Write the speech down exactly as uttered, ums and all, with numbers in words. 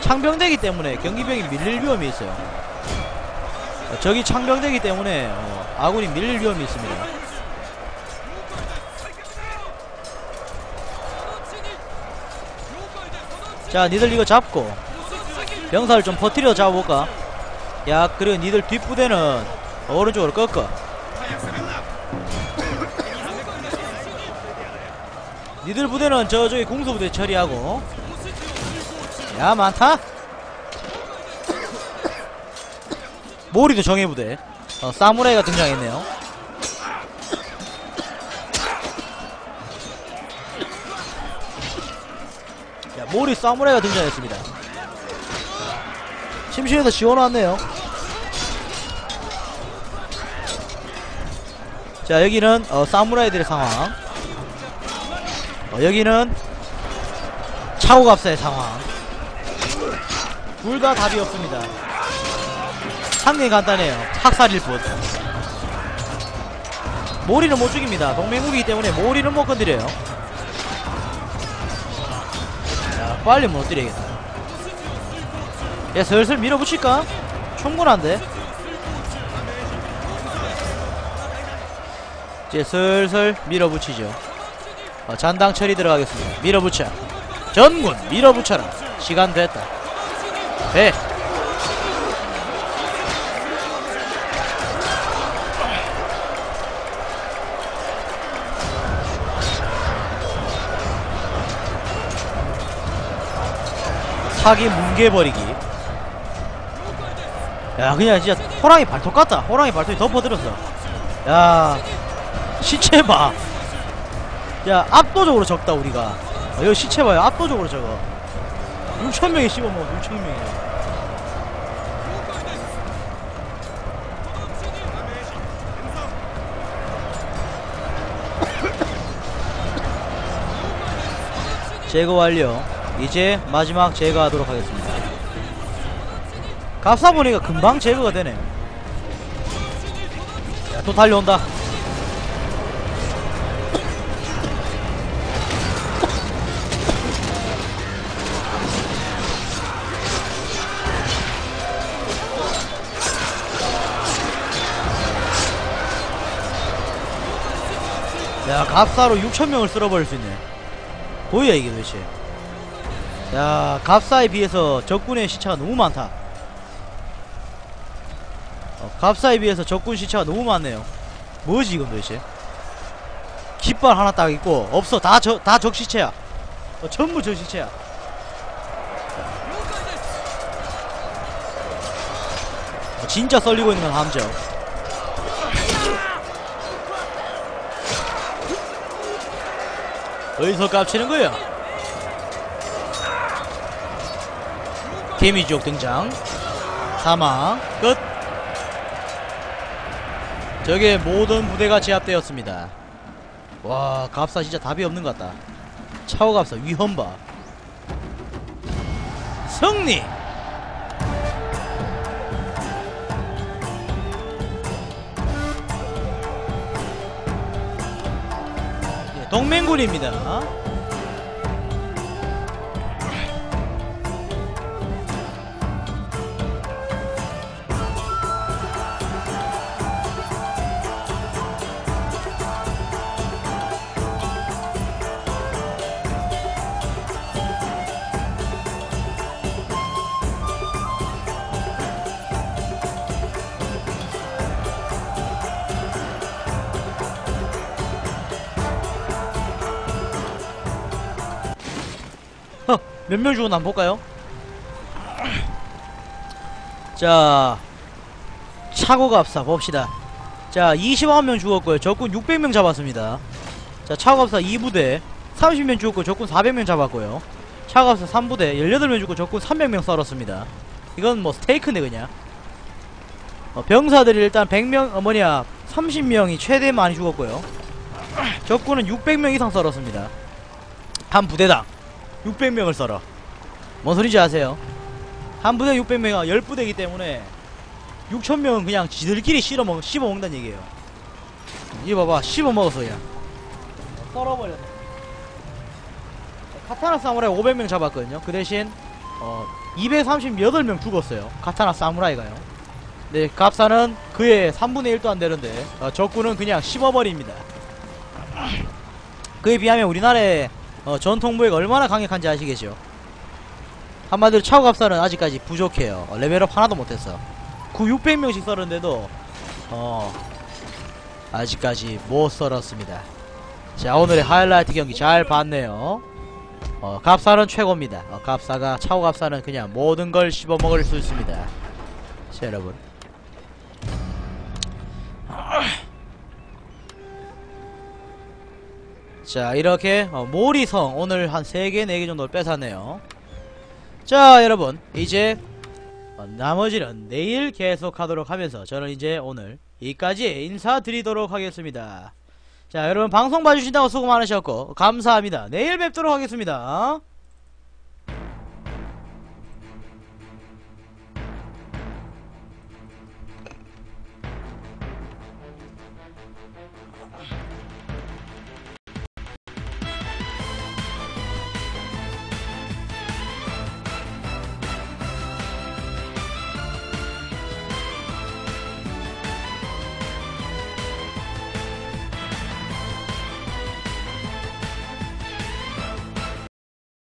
창병되기 때문에 경기병이 밀릴 위험이 있어요. 어, 적이 창병되기 때문에 어, 아군이 밀릴 위험이 있습니다. 자, 니들 이거 잡고 병사를 좀 퍼뜨려 잡아볼까? 야, 그리고 니들 뒷부대는 오른쪽으로 꺾어. 니들 부대는 저쪽에 공수부대 처리하고. 야, 많다? 모리도 정예부대. 어, 사무라이가 등장했네요. 야, 모리 사무라이가 등장했습니다. 심심해서 지원왔네요. 자, 여기는 어, 사무라이들의 상황. 어, 여기는 차고갑사의 상황. 둘 다 답이 없습니다. 상당히 간단해요. 학살일 뿐. 모리는 못 죽입니다. 동맹국이기 때문에 모리는 못 건드려요. 자, 빨리 못 때려야겠다. 야, 슬슬 밀어붙일까? 충분한데? 이제 슬슬 밀어붙이죠. 어, 잔당 처리 들어가겠습니다. 밀어붙여. 전군 밀어붙여라. 시간 됐다. 돼. 사기 뭉개버리기. 야, 그냥 진짜 호랑이 발톱 같다. 호랑이 발톱이 덮어들었어. 야, 시체 봐. 야, 압도적으로 적다 우리가. 어, 여기 시체 봐요. 압도적으로 적어. 육천 명이 씹어먹어. 육천 명이. 제거 완료. 이제 마지막 제거하도록 하겠습니다. 갑사 보니까 금방 제거가 되네. 야, 또 달려온다. 야, 갑사로 육천 명을 쓸어버릴 수 있네. 뭐야 이게 도대체. 야, 갑사에 비해서 적군의 시차가 너무 많다. 어, 갑사에 비해서 적군 시차가 너무 많네요. 뭐지 이건 도대체. 깃발 하나 딱 있고 없어. 다 저, 다 적시체야. 어, 전부 적시체야. 어, 진짜 썰리고 있는 건 함정. 어디서 깝치는 거야? 개미지옥 등장. 사망. 끝. 저게 모든 부대가 제압되었습니다. 와, 갑사 진짜 답이 없는 것 같다. 차오갑사 위험봐. 승리. 동맹군입니다. 몇 명 죽었나 한번 볼까요? 자, 차고갑사 봅시다. 자, 이십구 명 죽었고요. 적군 육백 명 잡았습니다. 자, 차고갑사 이 부대 삼십 명 죽었고 적군 사백 명 잡았고요. 차고갑사 삼 부대 열여덟 명 죽고 적군 삼백 명 썰었습니다. 이건 뭐 스테이크네 그냥. 어, 병사들이 일단 백 명, 어 뭐냐 삼십 명이 최대 많이 죽었고요. 적군은 육백 명 이상 썰었습니다. 한 부대당 육백 명을 썰어. 뭔 소리인지 아세요? 한 부대 육백 명이 십 부대이기 때문에 육천 명은 그냥 지들끼리 씹어먹, 씹어먹는다는 얘기예요. 이거 봐봐, 씹어먹었어 그냥. 썰어버렸네. 카타나 사무라이 오백 명 잡았거든요. 그 대신 어 이백삼십팔 명 죽었어요. 카타나 사무라이가요. 네, 갑사는 그의 삼분의 일도 안 되는데 어, 적군은 그냥 씹어버립니다. 그에 비하면 우리나라의 어, 전통무예가 얼마나 강력한지 아시겠죠? 한마디로 차고갑사는 아직까지 부족해요. 어, 레벨업 하나도 못했어. 구 육백 명씩 썰었는데도 어 아직까지 못 썰었습니다. 자, 오늘의 하이라이트 경기 잘 봤네요. 어 갑사는 최고입니다. 어, 갑사가 차고갑사는 그냥 모든 걸 씹어먹을 수 있습니다. 자, 여러분, 자, 이렇게 어, 모리성 오늘 한 세 개 네 개 정도를 뺏었네요. 자, 여러분, 이제 어, 나머지는 내일 계속하도록 하면서 저는 이제 오늘 여기까지 인사드리도록 하겠습니다. 자, 여러분, 방송 봐주신다고 수고 많으셨고 감사합니다. 내일 뵙도록 하겠습니다.